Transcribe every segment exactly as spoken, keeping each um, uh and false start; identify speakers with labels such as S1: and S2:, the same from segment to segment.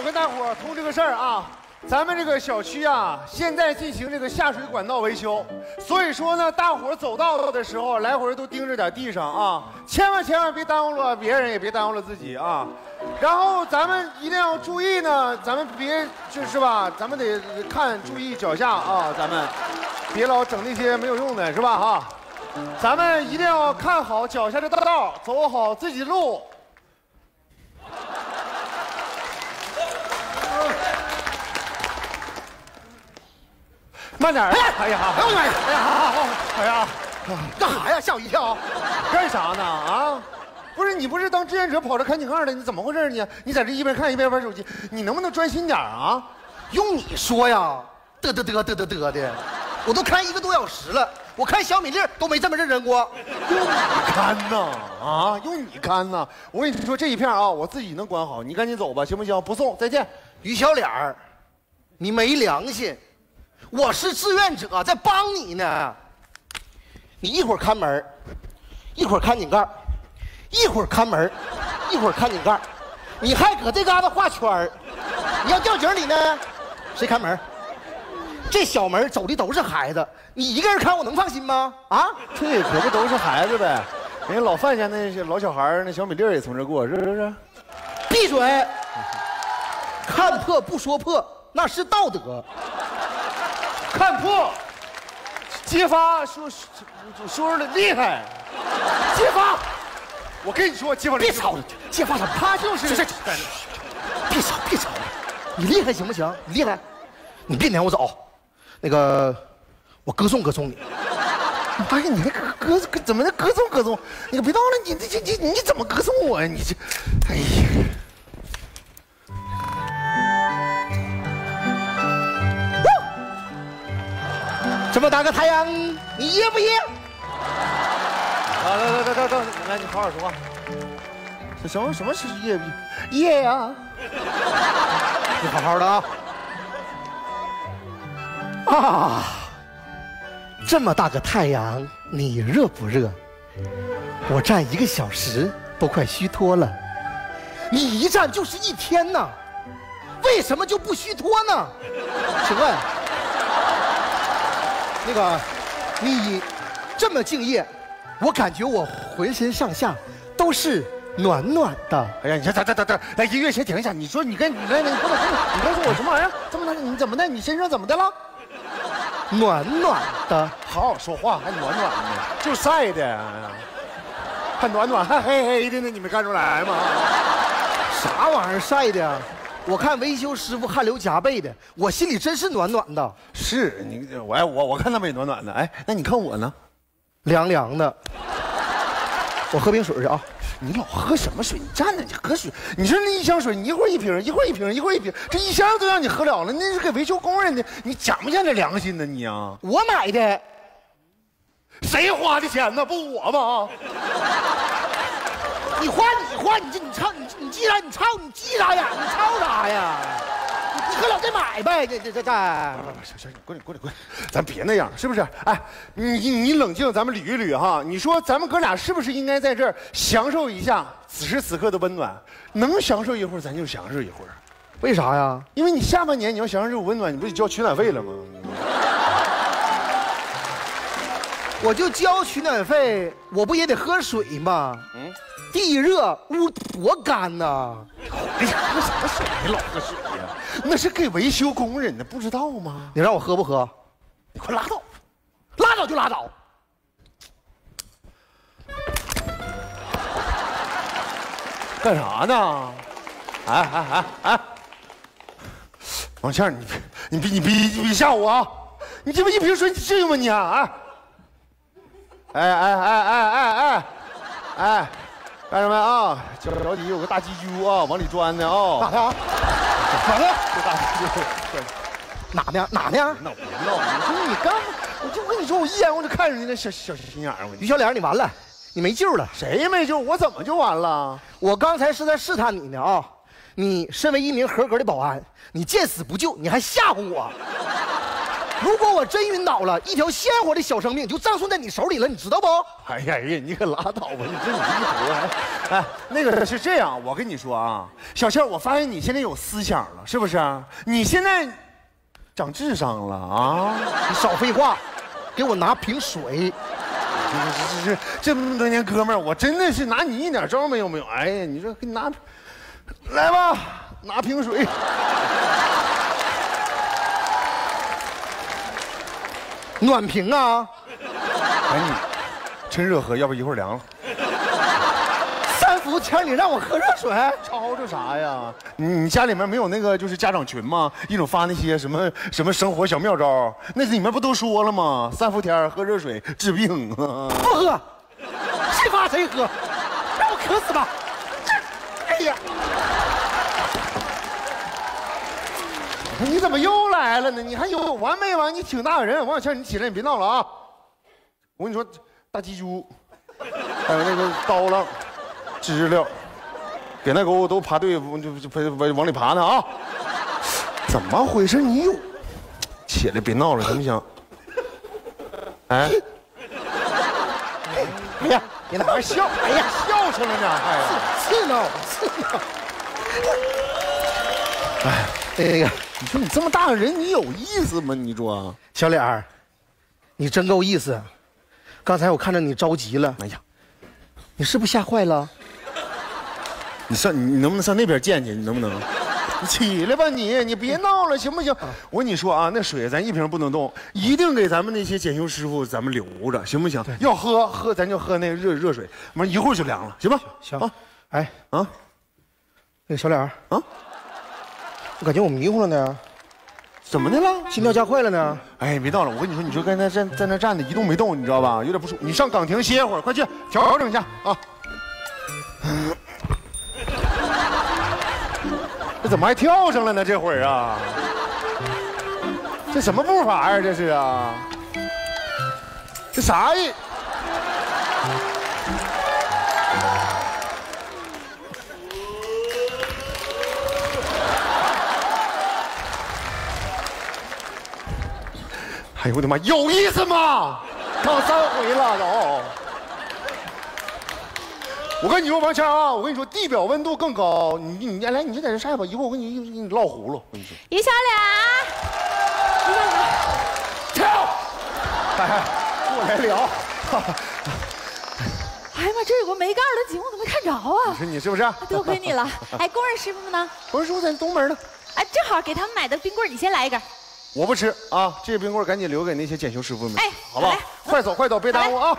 S1: 我跟大伙儿通这个事儿啊，咱们这个小区啊，现在进行这个下水管道维修，所以说呢，大伙儿走道的时候来回都盯着点地上啊，千万千万别耽误了别人，也别耽误了自己啊。然后咱们一定要注意呢，咱们别就是吧，咱们得看注意脚下啊，咱们别老整那些没有用的，是吧哈？咱们一定要看好脚下的道道，走好自己的路。慢点！哎呀，哎呀，哎呀，哎呀，哎呀，
S2: 干啥呀？吓我一跳！
S1: 干啥呢？啊，不是你不是当志愿者跑着看井盖的，你怎么回事呢？你在这一边看一边玩手机，你能不能专心点啊？
S2: 用你说呀，嘚嘚嘚嘚嘚嘚的，我都看一个多小时了，我看小米粒都没这么认真过。
S1: 用你看呐，啊，用你看呐！我跟你说这一片啊，我自己能管好，你赶紧走吧，行不行？不送，再见。
S2: 于小脸儿，你没良心！我是志愿者，在帮你呢。你一会儿看门，一会儿看井盖，一会儿看门，一会儿看井盖，你还搁这嘎达画圈儿。你要掉井里呢，谁看门？这小门走的都是孩子，你一个人看我能放心吗？啊，
S1: 这可不都是孩子呗？人家老范家那些老小孩那小米粒也从这过，是不是？
S2: 闭嘴！看破不说破，那是道德。
S1: 看破，揭发说说说的厉害，揭发。我跟你说，揭发
S2: 别吵了，揭发什么？
S1: 他就是这。
S2: 别吵，别吵了，你厉害行不行？你厉害，你别撵我走。那个，我歌颂歌颂你。
S1: 哎呀，你还歌歌怎么的歌颂歌颂？你可别闹了，你这这你你怎么歌颂我呀？你这，哎呀。
S2: 这么大个太阳，你噎不噎？
S1: 来来来来来来，来你好好说话。这什么什么是噎不噎呀？
S2: 你好好的啊！啊，这么大个太阳，你热不热？我站一个小时都快虚脱了，你一站就是一天呢，为什么就不虚脱呢？请问？那个，你这么敬业，我感觉我浑身上下都是暖暖的。
S1: 哎呀，你等等等等，来音乐先停一下。你说你跟你来来，你过来，你告诉我什么玩意儿？这么的，你怎么的？你身上怎么的了？
S2: 暖暖的，
S1: 好好说话，还暖暖的，就晒的，还暖暖，还黑黑的呢，你没看出来吗？
S2: 啥玩意儿晒的？我看维修师傅汗流浃背的，我心里真是暖暖的。
S1: 是你，我哎我我看他们也暖暖的。哎，那你看我呢？
S2: 凉凉的。我喝瓶水去啊！
S1: 你老喝什么水？你站着，你喝水。你说那一箱水，你一会儿一瓶，一会儿一瓶，一会儿一瓶，这一箱都让你喝了了，那是给维修工人的，你讲不讲点良心呢你啊？
S2: 我买的。
S1: 谁花的钱呢？不我吗？
S2: 你花你花，你这你操你你记啥？你操你记啥呀？你操啥呀？你喝了再买呗，这这这这。
S1: 行行，过来过来过来，咱别那样，是不是？哎，你你冷静，咱们捋一捋哈。你说咱们哥俩是不是应该在这儿享受一下此时此刻的温暖？能享受一会儿，咱就享受一会儿。
S2: 为啥呀？
S1: 因为你下半年你要享受这种温暖，你不得交取暖费了吗？
S2: 我就交取暖费，我不也得喝水吗？嗯，地热屋多干呐！
S1: 哎呀，喝什么水？你老喝水呀？那是给维修工人的，不知道吗？
S2: 你让我喝不喝？
S1: 你快拉倒，
S2: 拉倒就拉倒。
S1: 干啥呢？哎哎哎哎！王倩，你你别你别你别吓我啊！你这么一瓶水，你至于吗你啊？哎哎哎哎哎哎哎！干什么啊？脚脚底有个大鸡揪啊，往里钻的啊！
S2: 哪呢？哪呢？
S1: 这大鸡揪，
S2: 哪呢？哪呢？
S1: 闹别闹！你说你干嘛？我就跟你说，我一眼我就看着你那小小心眼儿。
S2: 于小脸，你完了，你没救了。
S1: 谁没救？我怎么就完了？
S2: 我刚才是在试探你呢啊！你身为一名合格的保安，你见死不救，你还吓唬我。 如果我真晕倒了，一条鲜活的小生命就葬送在你手里了，你知道不？
S1: 哎呀呀，你可拉倒吧！你这你一头还，哎，那个是这样，我跟你说啊，小倩，我发现你现在有思想了，是不是？你现在长智商了啊！
S2: 你少废话，给我拿瓶水。
S1: 这这这这么多年哥们儿，我真的是拿你一点招没有没有。哎呀，你说给你拿，来吧，拿瓶水。
S2: 暖瓶啊！
S1: 赶紧趁热喝，要不一会儿凉了。
S2: 三伏天你让我喝热水，
S1: 吵吵啥呀？你你家里面没有那个就是家长群吗？一种发那些什么什么生活小妙招，那里面不都说了吗？三伏天喝热水治病啊！
S2: 不喝，谁发谁喝，让我渴死吧！哎呀，
S1: 你怎么又来了呢？你还有完没完？你挺大个人，王小倩，你起来，你别闹了啊！我跟你说，大鸡猪，还有那个刀郎。知了，给那狗都爬队，就就往往里爬呢啊！怎么回事？你有起来别闹了，行不行？哎，
S2: 哎呀，你哪还笑？
S1: 哎呀，笑去了呢！哎呀，
S2: 刺挠，刺挠。
S1: 哎，那个，你说你这么大个人，你有意思吗？你说，
S2: 小脸儿，你真够意思。刚才我看着你着急了，
S1: 哎呀，
S2: 你是不是吓坏了？
S1: 你上，你能不能上那边见去？你能不能？你起来吧你，你别闹了，行不行？我跟你说啊，那水咱一瓶不能动，一定给咱们那些检修师傅咱们留着，行不行？要喝喝，咱就喝那个热热水，完一会儿就凉了，行吧？
S2: 行啊。哎
S1: 啊，
S2: 那个小脸儿啊，我感觉我迷糊了呢，
S1: 怎么的了？
S2: 心跳加快了呢。哎，
S1: 别闹了，我跟你说，你说刚才站在那站着一动没动，你知道吧？有点不舒服，你上岗亭歇会儿，快去调整一下啊。这怎么还跳上了呢？这会儿啊，这什么步伐呀？这是啊，这啥意？哎呦我的妈，有意思吗？刚三回了都。我跟你说，王谦啊，我跟你说，地表温度更高。你你来，你就在这晒吧，一会儿我给你给你烙葫芦。我跟你说，
S3: 于小脸，于小脸，
S1: 跳，哎，过来聊。
S3: 哎呀妈，这有个没盖的井，我怎么没看着啊？
S1: 你说你是不是？
S3: 多亏你了。哎，工人师傅们呢？
S1: 工人师傅在东门呢。
S3: 哎，正好给他们买的冰棍，你先来一根。
S1: 我不吃啊，这冰棍赶紧留给那些检修师傅们。
S3: 哎，
S1: 好不好？快走快走，别耽误啊。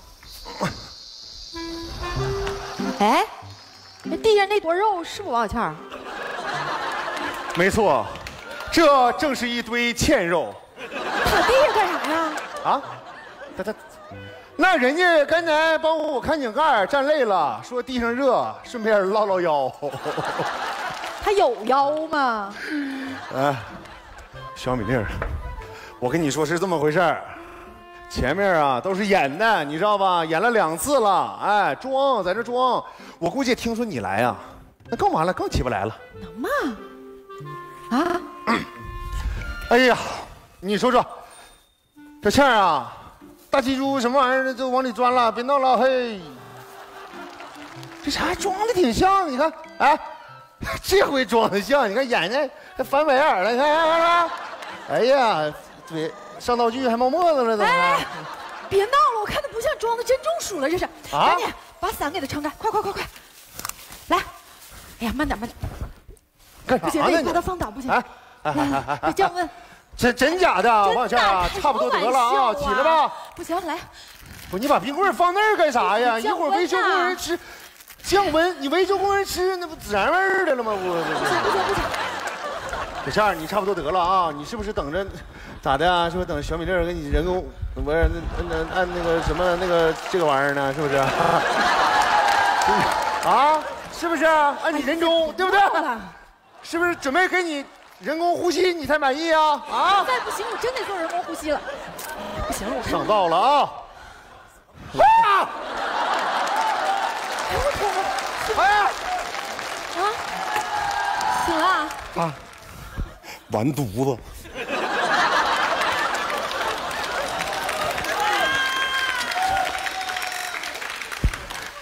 S3: 哎，那地上那坨肉是不王小倩？
S1: 没错，这正是一堆欠肉。
S3: 躺地上干啥呀？
S1: 啊，他他，那人家刚才帮我看井盖，站累了，说地上热，顺便唠唠腰。
S3: 他有腰吗？
S1: 哎，小米粒儿，我跟你说是这么回事儿。前面啊都是演的，你知道吧？演了两次了，哎，装在这装。我估计听说你来啊，那更完了，更起不来了。
S3: 能吗？啊？
S1: 哎呀，你说说，小倩儿啊，大鸡猪什么玩意儿就往里钻了，别闹了，嘿。这啥装的挺像，你看，哎，这回装的像，你看眼睛还翻白眼了，你看看看。哎呀，对。上道具还冒沫子了，怎么？
S3: 哎，别闹了，我看他不像装的，真中暑了，这是。
S1: 啊！
S3: 赶紧把伞给他撑开，快快快快！来，哎呀，慢点慢点。
S1: 干啥呢？
S3: 不行，得把他放倒，不行。
S1: 哎，
S3: 来来来，降温。
S1: 真真假的？王小倩啊，差不多得了啊，起来吧。
S3: 不行，来。
S1: 不，你把冰棍放那儿干啥呀？一会儿维修工人吃，降温，你维修工人吃，那不孜然味儿的了吗？我
S3: 不行不行不行。
S1: 小倩，你差不多得了啊！你是不是等着？咋的啊？是不是等小米粒儿给你人工不是那那按那个什么那个这个玩意儿呢？是不是？啊？是不是？按你人工对不对？是不是准备给你人工呼吸你才满意啊？啊！
S3: 再不行我真得做人工呼吸了。不行了，我
S1: 上道了啊！啊！哎！
S3: 啊！醒了啊！
S1: 啊！完犊子！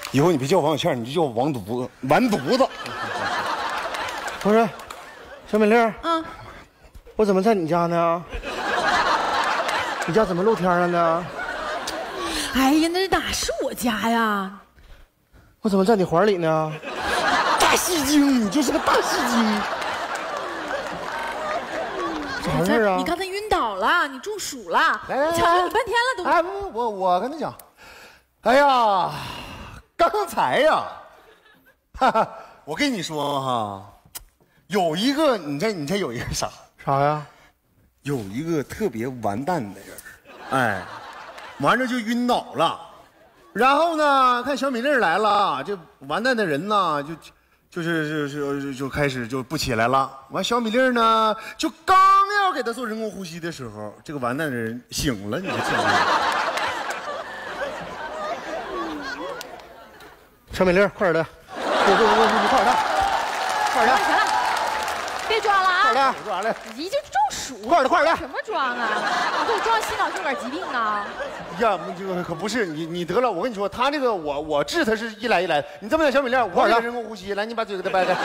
S1: 以后你别叫王小倩，你就叫我王犊子，完犊子。
S2: 不是，小美丽，
S3: 嗯，
S2: 我怎么在你家呢？你家怎么露天了呢？
S3: 哎呀，那哪是我家呀？
S2: 我怎么在你怀里呢？大戏精，你就是个大戏精。啥事儿啊？
S3: 你刚才晕倒了，你中暑了。
S1: 来来来，
S3: 抢了半天了都。
S1: 哎，不，我我跟他讲，哎呀，刚才呀，哈哈，我跟你说哈，有一个，你猜你猜有一个啥？
S2: 啥呀？
S1: 有一个特别完蛋的人，哎，完了就晕倒了，然后呢，看小米粒来了，这完蛋的人呢，就就是就就就开始就不起来了。完，小米粒呢，就刚要给他做人工呼吸的时候，这个完蛋的人醒了，你说信不信？
S2: 小美丽，快点的，我我我你快点的，快点的，
S3: 行了，别装了啊！
S2: 快点的，
S1: 说完了。
S3: 你就中暑，
S2: 快点的，快点的。
S3: 什么装啊？你给我装心脑血管疾病啊？
S1: 呀，这个可不是你，你得了。我跟你说，他这个我我治他是一来一来。你这么的，小米粒，我给他人工呼吸，来，你把嘴给他掰开。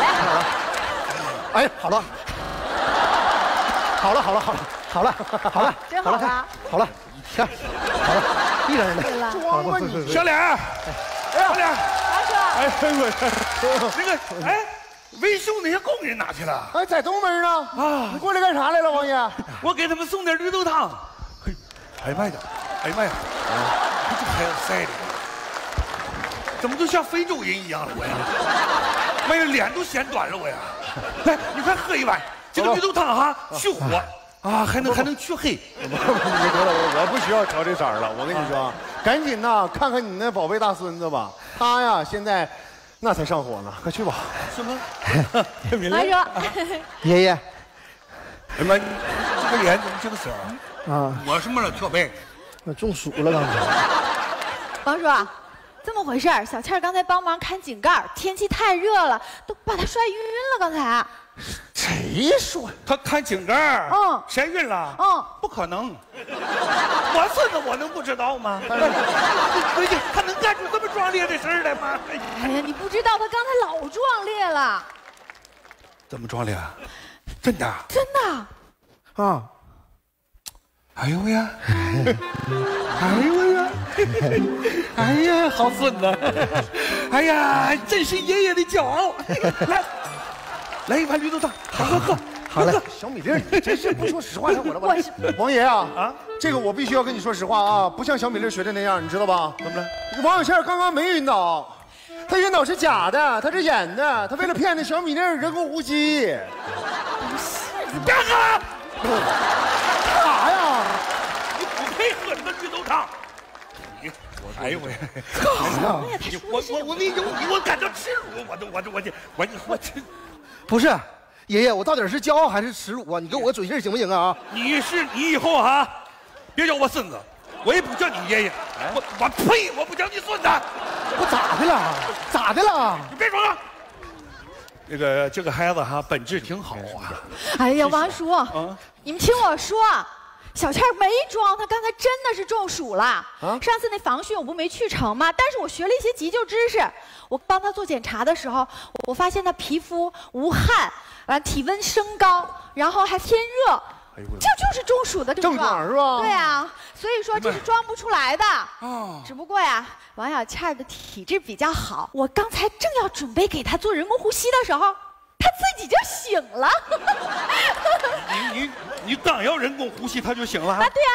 S2: 哎，好了，好了，好了，好了，好了，好了，
S3: 真好了，
S2: 好了，行，好了，闭上
S3: 对了，
S1: 装吧你，
S4: 小脸，小脸，
S3: 王叔，
S4: 哎，我那个，哎，维修那些工人哪去了？
S1: 哎，在东门呢。啊，你过来干啥来了，王爷？
S4: 我给他们送点绿豆汤。嘿，哎呀妈呀，哎呀妈呀，这孩子晒的，怎么都像非洲人一样了我呀？妈呀，脸都显短了我呀！来，你快喝一碗，这个绿豆汤哈，去火啊，还能还能去黑。
S1: 你得了，我我不需要调这色儿了。我跟你说，赶紧呐，看看你那宝贝大孙子吧，他呀现在那才上火呢，快去吧。
S4: 什么？
S3: 王叔，
S2: 爷爷，
S4: 哎呀妈，这个脸怎么这个色儿
S2: 啊？
S4: 我什么了？跳背？
S2: 我中暑了刚才。
S3: 王叔，这么回事儿，小倩儿刚才帮忙看井盖，天气太热了，都把她摔晕了。刚才，
S1: 谁说？
S4: 他看井盖，
S3: 嗯
S4: 摔晕了，
S3: 嗯，
S4: 不可能，我孙子我能不知道吗？最近他能干出这么壮烈的事儿来吗？
S3: 哎呀，你不知道他刚才老壮烈了，
S4: 怎么壮烈？真的？
S3: 真的。
S2: 啊，
S4: 哎呦呀！哎呦呀！哎呀，好孙子！哎呀，真是爷爷的骄傲！来，来一碗绿豆汤，喝喝喝。
S2: 好嘞。
S1: 小米粒，你真是不说实话，来我来
S3: 我是
S1: 王爷啊
S4: 啊，
S1: 这个我必须要跟你说实话啊，不像小米粒学的那样，你知道吧？
S4: 怎么了？
S1: 王小倩刚刚没晕倒，她晕倒是假的，她是演的，她为了骗那小米粒人工呼吸。
S4: 你别喝了！
S1: 干啥呀？
S4: 你不配喝这个绿豆汤！你，哎呦喂！你我我我为有你我感到耻辱，我都我这我这我我这。
S2: 不是，爷爷，我到底是骄傲还是耻辱啊？你给我个嘴信行不行啊？
S4: 你是你以后哈，别叫我孙子，我也不叫你爷爷，我我呸！我不叫你孙子，
S2: 我咋的了？咋的了？
S4: 你别说了。这个这个孩子哈，本质挺好啊。
S3: 哎呀，王叔，
S4: 啊，
S3: 你们听我说，小倩儿没装，她刚才真的是中暑了。
S1: 啊
S3: 上次那防汛我不没去成吗？但是我学了一些急救知识，我帮她做检查的时候，我发现她皮肤无汗，完体温升高，然后还偏热。这就是中暑的症状，
S1: 症状是吧？
S3: 对啊，所以说这是装不出来的。
S4: 哦，
S3: 只不过呀，王小倩儿的体质比较好，我刚才正要准备给她做人工呼吸的时候，她自己就醒了。
S4: 你你你刚要人工呼吸，他就醒了。
S3: 啊，对呀、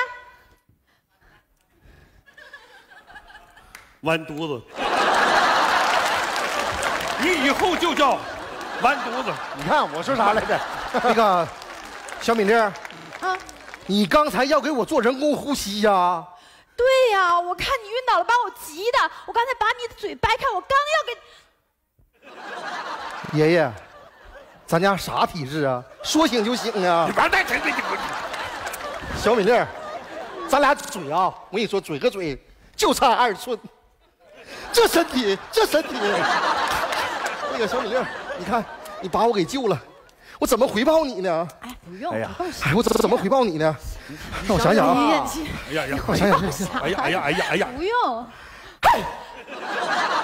S4: 完犊子！你以后就叫完犊子。
S1: 你看我说啥来着？
S2: 那个，小米粒，
S3: 啊，
S2: 你刚才要给我做人工呼吸呀？
S3: 对呀、我看你晕倒了，把我急的，我刚才把你的嘴掰开，我刚要给。
S2: 爷爷，咱家啥体质啊？说醒就醒啊
S4: 你！完蛋，真的你我
S2: 小米粒儿，咱俩嘴啊，我跟你说，嘴和嘴就差二寸，这身体，这身体。那个小米粒儿，你看你把我给救了，我怎么回报你呢？
S3: 哎，不用，
S1: 哎呀
S3: 不用
S2: 哎，我怎么怎么回报你呢？让我想想啊，
S3: 哎呀，
S4: 哎呀呀！
S2: 我想想，
S4: 哎呀哎呀哎呀哎呀！
S3: 不用。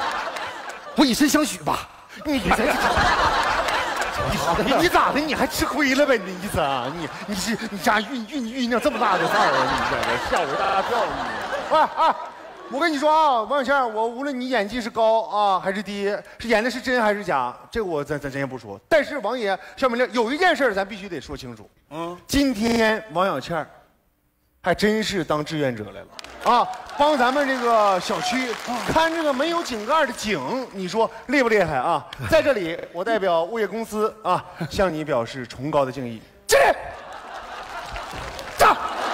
S2: 我以身相许吧。
S1: 你别你你咋的？你还吃亏了呗？你意思啊？你你是你家酝酝酝酿这么大的事儿啊？你这个吓我一大跳你！喂啊！我跟你说啊，王小倩，我无论你演技是高啊还是低，是演的是真还是假，这个我咱咱咱先不说。但是王爷小美玲有一件事咱必须得说清楚。嗯，今天王小倩还真是当志愿者来了啊，帮咱们这个小区看这个没有井盖的井，你说厉不厉害啊？在这里，我代表物业公司啊，向你表示崇高的敬意。起立，站。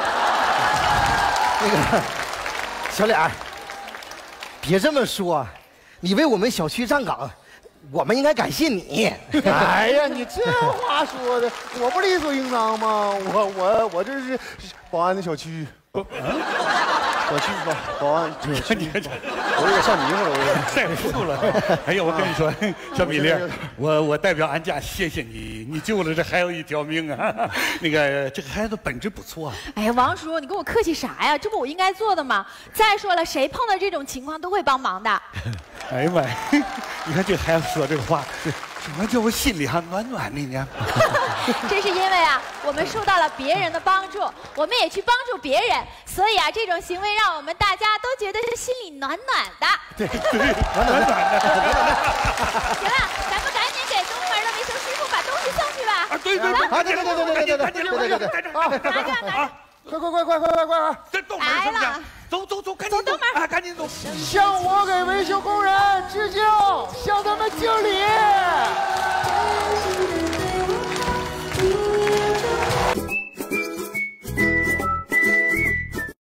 S2: 那个小脸儿，别这么说，你为我们小区站岗，我们应该感谢你。
S1: 哎呀，你这话说的，我不理所应当吗？我我我这是保安的小区。小区保保安，
S4: 你看你看，
S1: 我有点上迷糊了，我有点
S4: 晒不住了。哎呀，我跟你说，小米粒，我我代表俺家谢谢你，你救了这孩子一条命啊！那个这个孩子本质不错。
S3: 哎呀，王叔，你跟我客气啥呀？这不我应该做的吗？再说了，谁碰到这种情况都会帮忙的。
S4: 哎呀妈呀！你看这孩子说这个话，怎么叫我心里还暖暖的呢？
S3: 这是因为啊，我们受到了别人的帮助，我们也去帮助别人，所以啊，这种行为让我们大家都觉得是心里暖暖的。
S4: 对对，暖暖的。
S3: 行了，咱们赶紧给东门的维修师傅把东西送去吧。
S4: 啊，对对对，
S2: 啊，对对对对对对对对对对对，
S1: 啊！
S3: 拿着拿着，
S1: 快快快快快快快快！
S4: 这东门是不是？走走走，赶紧
S3: 走东门
S4: 啊，赶紧走！
S1: 向我给维修工人致敬，向他们敬礼。